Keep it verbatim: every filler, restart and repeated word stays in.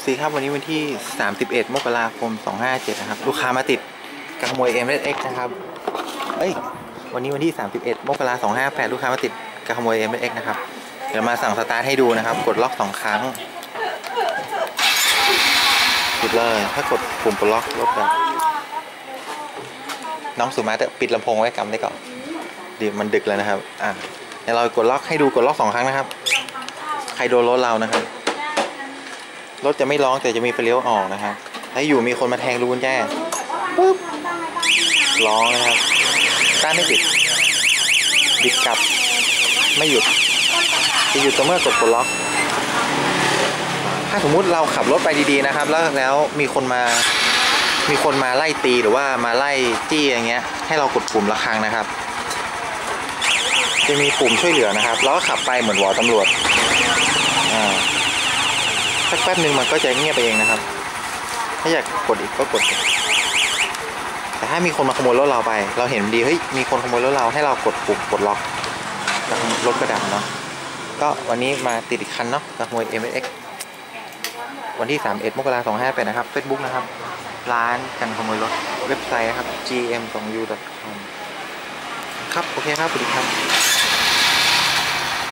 ซีครับวันนี้วันที่สามสิบเอ็ดมกราคมสองห้าเจ็ดนะครับลูกค้ามาติดการขโมย เอ็ม เอส เอ็กซ์ นะครับเอ้ยวันนี้วันที่สามสิบเอ็ดมกราคมสองห้าแปดลูกค้ามาติดการขโมย เอ็ม เอส เอ็กซ์ นะครับเดี๋ยวมาสั่งสตาร์ทให้ดูนะครับกดล็อกสองครั้งปิดเลยถ้ากดปุ่มปลดล็อกรถแบบน้องสุมาเตอร์ปิดลำโพงไว้กำได้ก่อนดีมันดึกแล้วนะครับอ่ะเดี๋ยวเรากดล็อกให้ดูกดล็อกสองครั้งนะครับใครโดนรถเรานะครับรถจะไม่ร้องแต่จะมีไฟเลี้ยวออกนะครับถ้าอยู่มีคนมาแทงลูกกุญแจปุ๊บร้องนะครับต้านไม่ติดบิดกลับไม่หยุดจะหยุดต่อเมื่อกดปลดล็อกถ้าสมมุติเราขับรถไปดีๆนะครับแล้วแล้วมีคนมามีคนมาไล่ตีหรือว่ามาไล่จี้อย่างเงี้ยให้เรากดปุ่มระฆังนะครับจะมีปุ่มช่วยเหลือนะครับแล้วก็ขับไปเหมือนวอตำรวจอ่าสักแป๊บหนึ่งมันก็จะเงียบไปเองนะครับถ้าอยากกดอีกก็กดแต่ถ้ามีคนมาขโมยรถเราไปเราเห็นดีเฮ้ยมีคนขโมยรถเราให้เรากดปุ่มกดล็อกแล้วรถก็ดับเนาะก็วันนี้มาติดอีกคันเนาะขโมย เอ็ม เอส เอ็กซ์ วันที่สามสิบเอ็ดมกราคมสองห้าแปดนะครับ Facebook นะครับร้านกันขโมยรถเว็บไซต์นะครับ จี เอ็ม สอง ยู ดอท คอม ครับโอเคครับสวัสดีครับ